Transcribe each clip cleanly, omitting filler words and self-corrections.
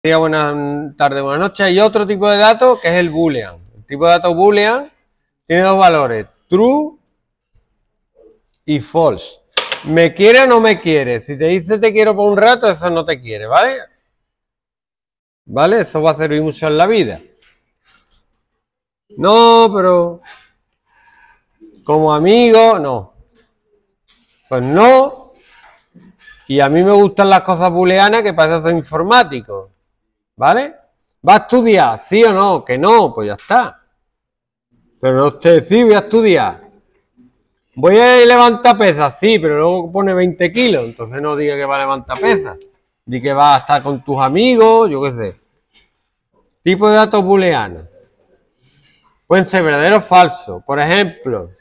Día, buenas tardes, buenas noches. Hay otro tipo de dato que es el boolean. El tipo de dato boolean tiene dos valores, true y false. ¿Me quiere o no me quiere? Si te dice te quiero por un rato, eso no te quiere, ¿vale? ¿Vale? Eso va a servir mucho en la vida. No, pero como amigo, no. Pues no. Y a mí me gustan las cosas booleanas que para eso soy informático. ¿Vale? ¿Va a estudiar? ¿Sí o no? Que no, pues ya está. Pero no usted, sí, voy a estudiar. Voy a levantar pesas, sí, pero luego pone 20 kilos, entonces no diga que va a levantar pesas. Di que va a estar con tus amigos, yo qué sé. Tipo de datos booleanos. Pueden ser verdaderos o falsos. Por ejemplo,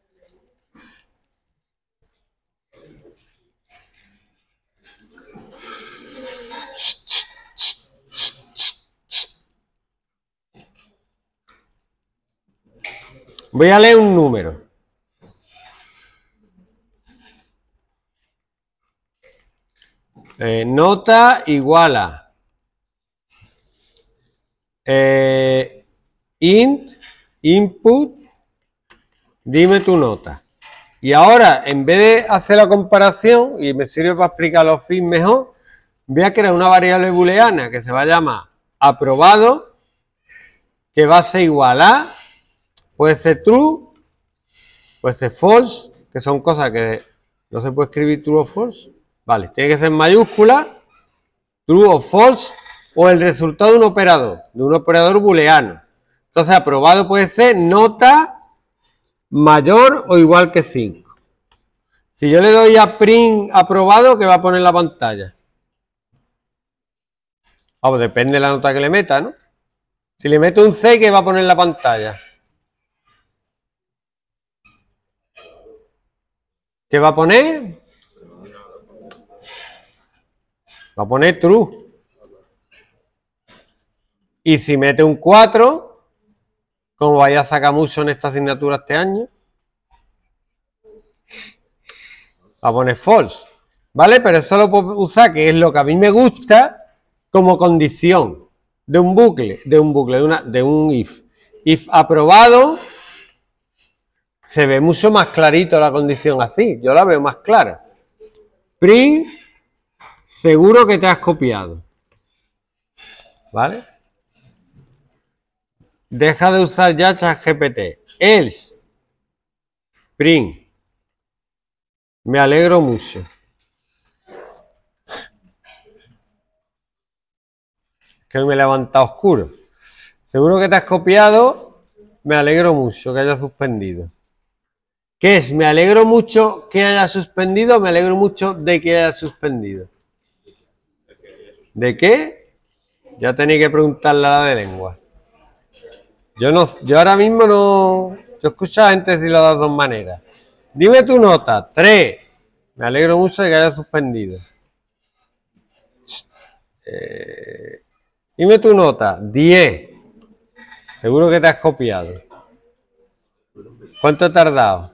voy a leer un número. Nota igual a int, input, dime tu nota. Y ahora, en vez de hacer la comparación, y me sirve para explicar los fins mejor, voy a crear una variable booleana que se va a llamar aprobado, que va a ser igual a, puede ser true, puede ser false, que son cosas que no se puede escribir true o false. Vale, tiene que ser en mayúscula, true o false, o el resultado de un operador booleano. Entonces, aprobado puede ser nota mayor o igual que 5. Si yo le doy a print aprobado, ¿qué va a poner en la pantalla? Vamos, depende de la nota que le meta, ¿no? Si le meto un 6, ¿qué va a poner en la pantalla? ¿Qué va a poner? Va a poner true. Y si mete un 4, como vaya a sacar mucho en esta asignatura este año, va a poner false. ¿Vale? Pero eso lo puedo usar, que es lo que a mí me gusta, como condición de un bucle, de un if. If aprobado, se ve mucho más clarito la condición así. Yo la veo más clara. Print, seguro que te has copiado. ¿Vale? Deja de usar ya ChatGPT. Else. Print. Me alegro mucho. Que hoy me he levantado oscuro. Seguro que te has copiado. Me alegro mucho que haya suspendido. ¿Qué es? Me alegro mucho que haya suspendido. Me alegro mucho de que haya suspendido. ¿De qué? Ya tenéis que preguntarle a la de lengua. Yo ahora mismo no. Yo escucho a gente decirlo de las dos maneras. Dime tu nota. 3. Me alegro mucho de que haya suspendido. Dime tu nota. 10. Seguro que te has copiado. ¿Cuánto he tardado?